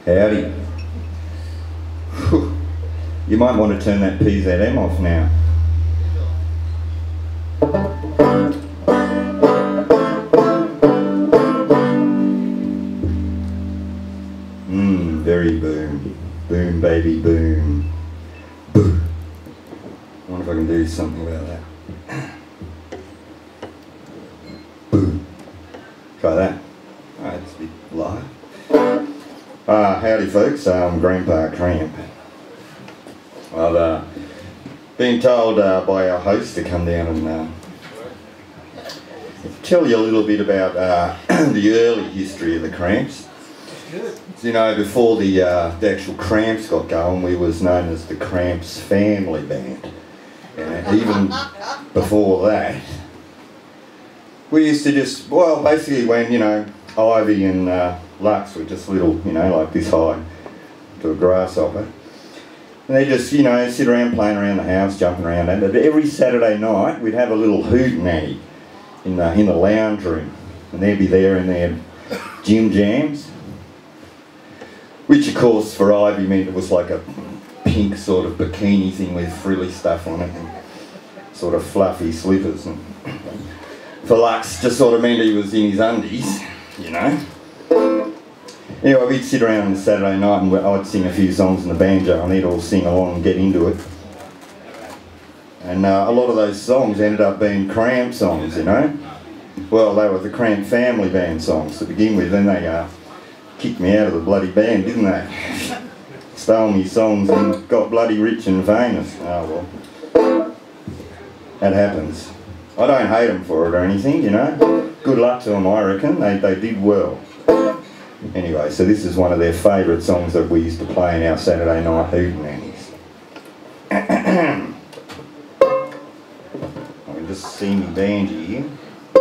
Howdy. Whew. You might want to turn that PZM off now. Very boom. Boom, baby, boom. Boom. I wonder if I can do something about that. Boom. Try that. Alright, it's a bit live. Howdy folks, I'm Grandpa Cramp. I've been told by our host to come down and tell you a little bit about the early history of the Cramps. You know, before the actual Cramps got going, we was known as the Cramps family band. And even before that, we used to just, well, basically when, you know, Ivy and Lux were just little, you know, like this high to a grasshopper. And they just, you know, sit around playing around the house, jumping around. And every Saturday night, we'd have a little hootenanny in the lounge room. And they'd be there in their gym jams. Which, of course, for Ivy meant it was like a pink sort of bikini thing with frilly stuff on it and sort of fluffy slippers. And for Lux, just sort of meant he was in his undies, you know. Anyway, we'd sit around on a Saturday night and I'd sing a few songs in the banjo and they'd all sing along and get into it. And a lot of those songs ended up being Cramp songs, you know. Well, they were the Cramp family band songs to begin with, then they kicked me out of the bloody band, didn't they? Stole me songs and got bloody rich and famous. Oh well. That happens. I don't hate them for it or anything, you know. Good luck to them, I reckon. They did well. Anyway, so this is one of their favourite songs that we used to play in our Saturday night hootenannies. I can just see me banjo here.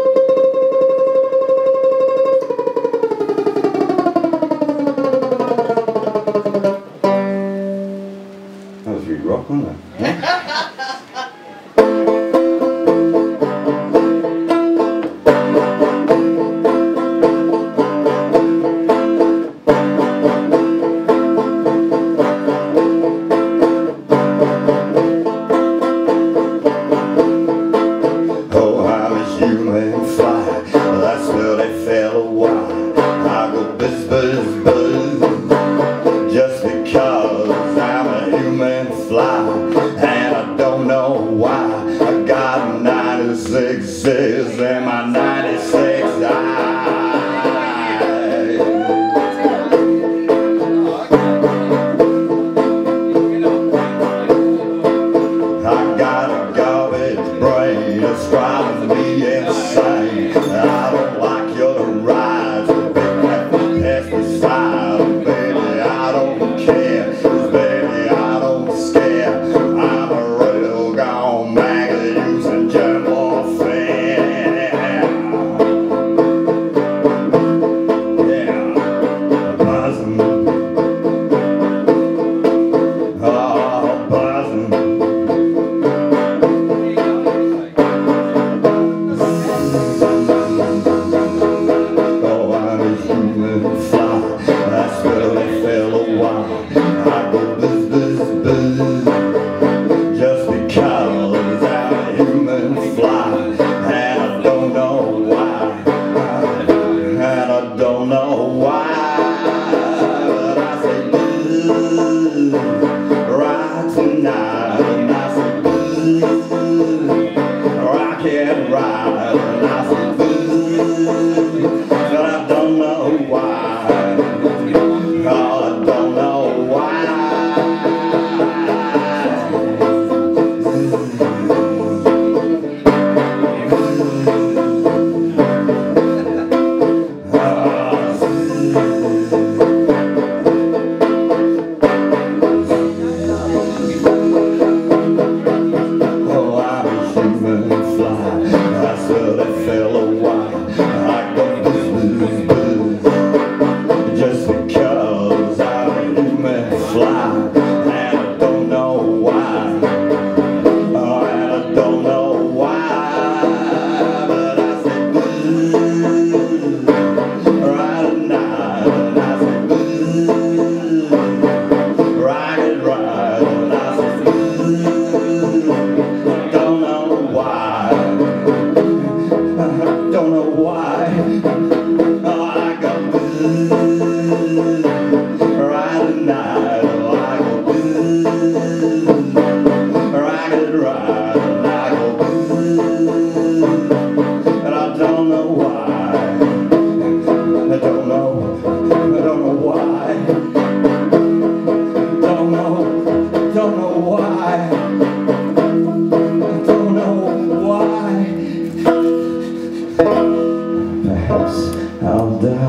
Rock, wasn't it? Yeah? Oh, I'm a human fly, that's where they fell a while. I go buzz, buzz, buzz, just because I'm a human fly, and I don't know why. I got 96s and my 96 eyes. I got a garbage brain that's driving me insane. I don't like your rides, pesticide, baby, I don't care. Baby, I don't scare. I'm a real gone maggot using germ warfare. Yeah, buzzing. Oh, buzzing. Oh, I'm a human fly. That's where they fell a while. I go buzz, buzz, buzz, just because I'm a human fly, and I don't know why, and I don't know why, but I say buzz right tonight, and I say buzz, I can't ride, and I say buzz, but I don't know why. I don't know why.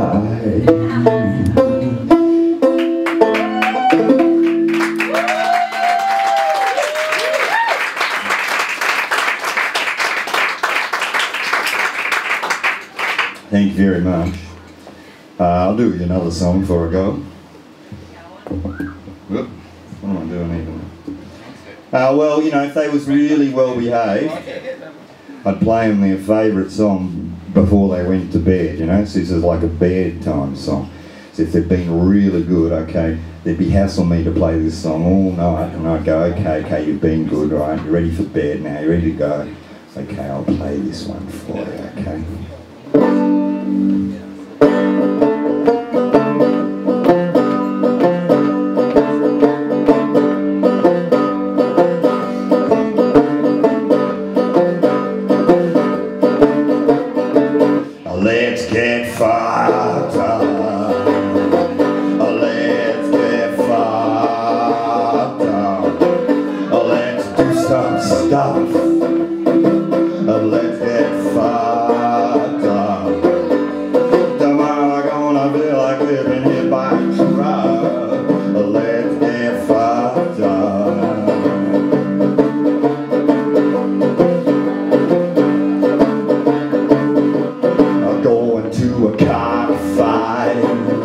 Thank you very much. I'll do another song before I go. Whoop. What am I doing even? Well, you know, if they was really well behaved, I'd play them their favourite song before they went to bed, you know, so this is like a bedtime song. So if they've been really good, okay, they'd be hassling me to play this song all night, and I'd go, okay, you've been good, right, you're ready for bed now, you're ready to go. Okay, I'll play this one for you, okay? Let's get fucked up. Let's get fucked up. Let's do some stuff. Let's get fucked up. Tomorrow gonna be like living here by a truck. Let's get fucked up. Going to a cockfight.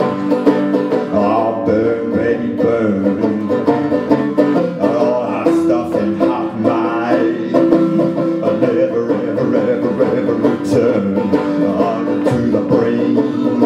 Oh, burn, baby, burn. Oh, hot stuff and hot might. I'll never, ever, ever, ever return to the brink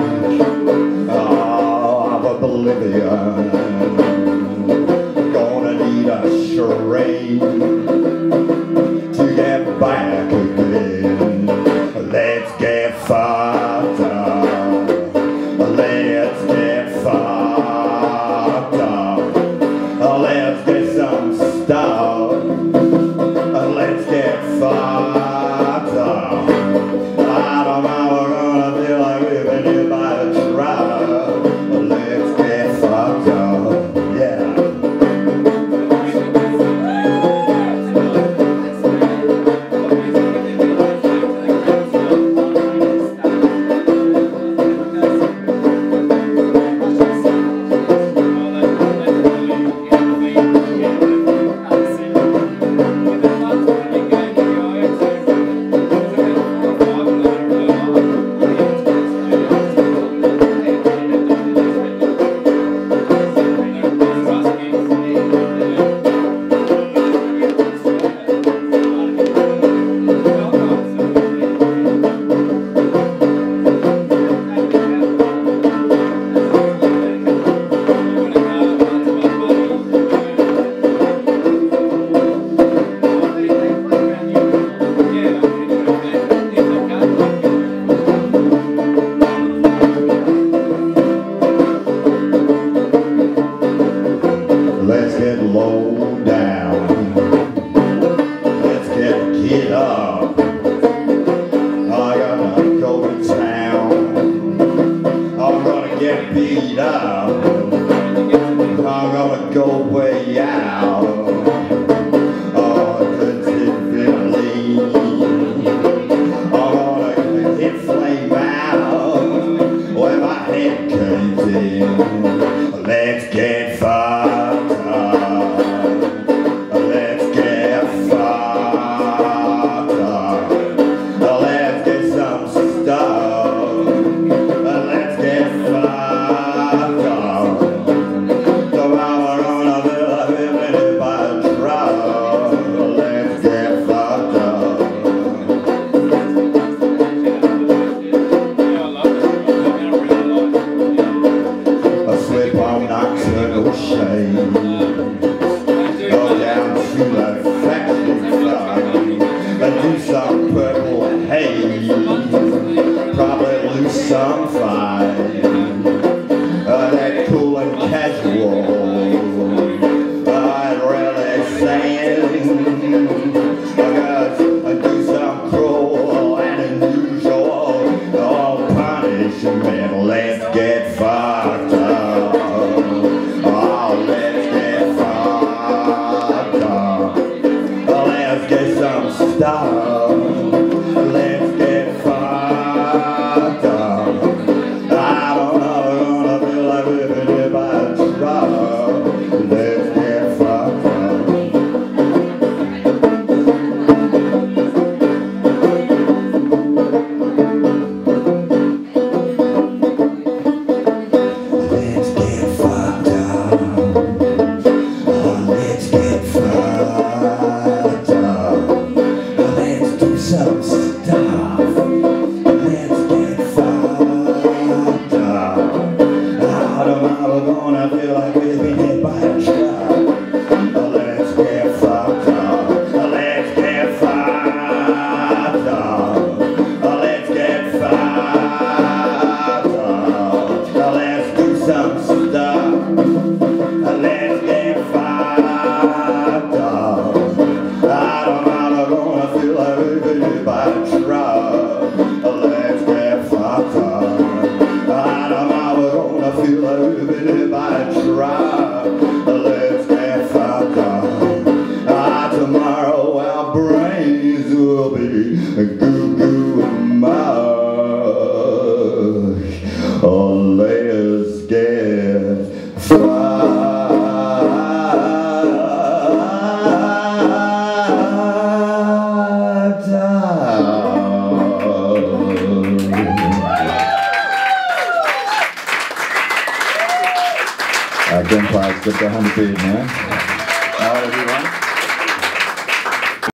of oblivion. Gonna need a shrink to get back again. Let's get fucked up. Let's get fucked up. Let's get some stuff. Let's get fucked up. I don't know, we're gonna feel like living here by the tribe. Let's get fucked up. Yeah. Let's get low down. Let's get up. I gotta go to town. I'm gonna get beat up. I'm gonna go way out. Oh, infinitely. I'm gonna get flame out when my head caves in. Let's get fucked up. Let's get fucked up. Let's get some stuff. Let's get fucked up. Tomorrow we're gonna be like living by a drought. Let's get fucked up. A slip on nocturnal shade. Go down to the factory floor and do some purple haze. Probably lose some fight. That cool and casual. I'd really say it. Because I do some cruel and unusual. Oh, punishment. Let's get fucked up. Oh, let's get fucked up. Let's get some stuff. Let's get fucked up. I layers get fried down. Granpa's got the 100 beard now. Alright everyone.